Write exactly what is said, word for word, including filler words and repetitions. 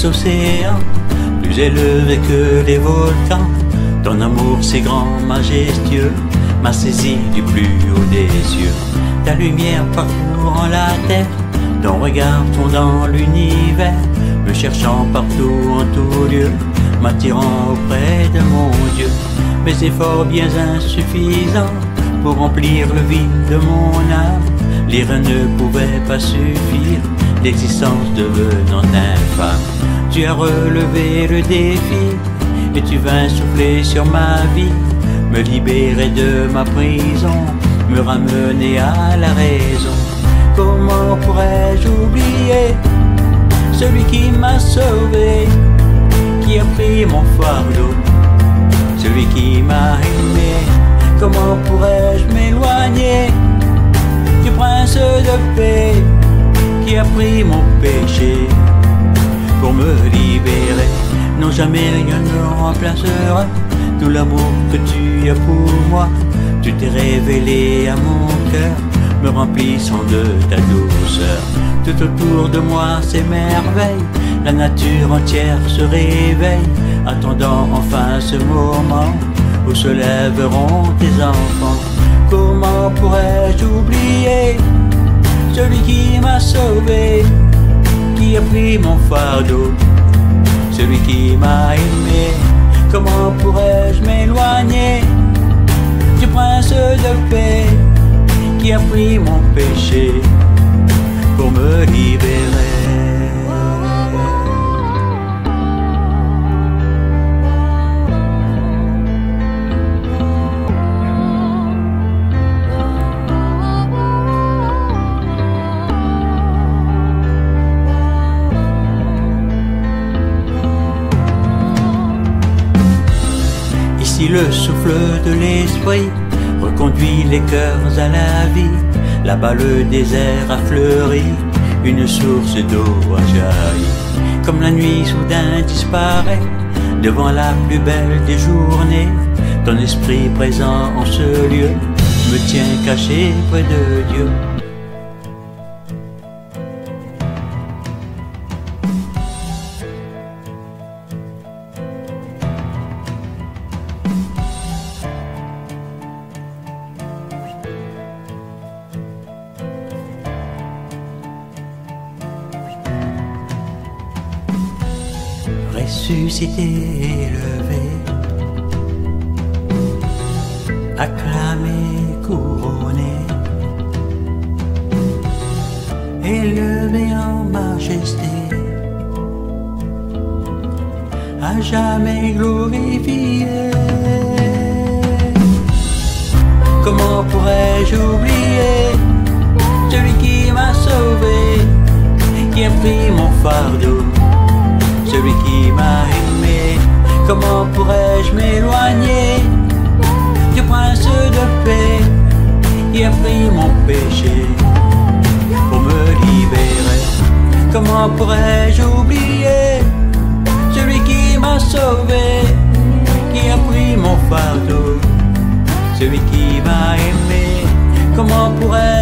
océans, plus élevés que les volcans. Ton amour si grand, majestueux, m'a saisi du plus haut des cieux. Ta lumière parcourant la terre, ton regard fondant l'univers, me cherchant partout en tout lieu, m'attirant auprès de mon Dieu. Mes efforts bien insuffisants pour remplir le vide de mon âme, les reins ne pouvaient pas suffire, l'existence devenant infâme. Tu as relevé le défi et tu vins souffler sur ma vie, me libérer de ma prison, me ramener à la raison. Comment pourrais-je oublier celui qui m'a sauvé, qui a pris mon fardeau, celui qui m'a aimé? Comment pourrais-je m'éloigner du prince de paix qui a pris mon péché pour me libérer? Non, jamais rien ne remplacera tout l'amour que tu as pour moi. Tu t'es révélé à mon cœur, me remplissant de ta douceur. Tout autour de moi s'émerveille, la nature entière se réveille, attendant enfin ce moment où se lèveront tes enfants. Comment pourrais-je oublier celui qui m'a sauvé, qui a pris mon fardeau, celui qui m'a aimé? Comment pourrais-je m'éloigner du prince de paix qui a pris mon péché pour me libérer? Si le souffle de l'esprit reconduit les cœurs à la vie, là-bas le désert a fleuri, une source d'eau a jailli. Comme la nuit soudain disparaît devant la plus belle des journées, ton esprit présent en ce lieu me tient caché près de Dieu. Ressuscité, élevé, acclamé, couronné, élevé en majesté, à jamais glorifié. Comment pourrais-je oublier celui qui m'a sauvé, qui a pris mon fardeau, celui qui m'a aimé? Comment pourrais-je m'éloigner du prince de paix qui a pris mon péché pour me libérer? Comment pourrais-je oublier celui qui m'a sauvé, qui a pris mon fardeau, celui qui m'a aimé? Comment pourrais-je